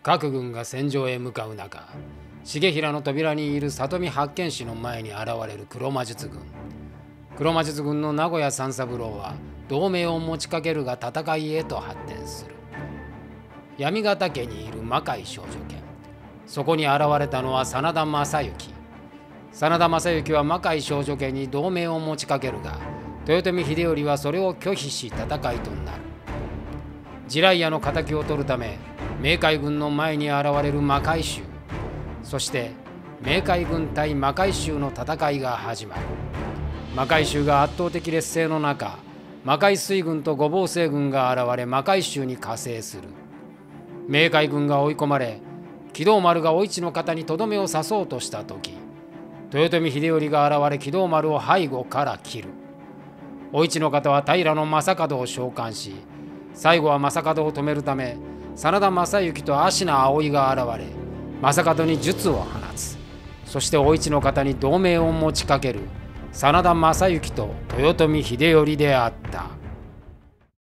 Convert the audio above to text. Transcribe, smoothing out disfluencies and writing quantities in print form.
各軍が戦場へ向かう中、重衡の扉にいる里見八犬士の前に現れる黒魔術軍。黒魔術軍の名古屋三三郎は同盟を持ちかけるが戦いへと発展する。闇ヶ岳にいる魔界少女剣。そこに現れたのは真田昌幸。真田昌幸は魔界少女剣に同盟を持ちかけるが、豊臣秀頼はそれを拒否し戦いとなる。地雷屋の敵を取るため冥界軍の前に現れる魔界衆。そして冥界軍対魔界衆の戦いが始まる。魔界衆が圧倒的劣勢の中、魔界水軍と五芒星軍が現れ魔界衆に加勢する。冥界軍が追い込まれ、木道丸がお市の方にとどめを刺そうとした時、豊臣秀頼が現れ木道丸を背後から切る。お市の方は平将門を召喚し、最後は正門を止めるため真田昌幸と芦名葵が現れ、正門に術を放つ。そしてお市の方に同盟を持ちかける真田昌幸と豊臣秀頼であった。